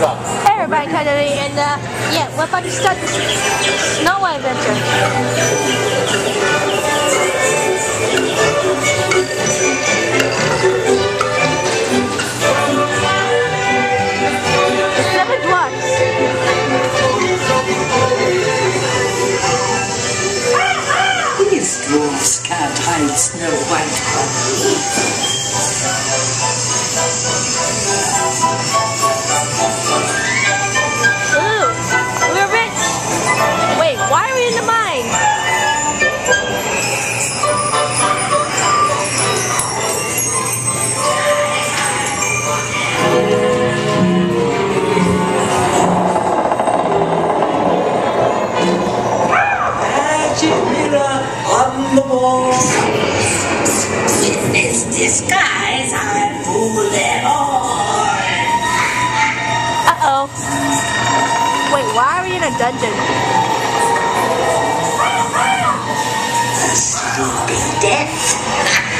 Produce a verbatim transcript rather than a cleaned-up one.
Hey everybody, today, and uh, yeah, we're about to start the Snow White adventure. Seven blocks. These dwarfs can't hide Snow White from me. On the wall. With this disguise, I'll fool them all. Uh-oh. Wait, why are we in a dungeon? A stupid death.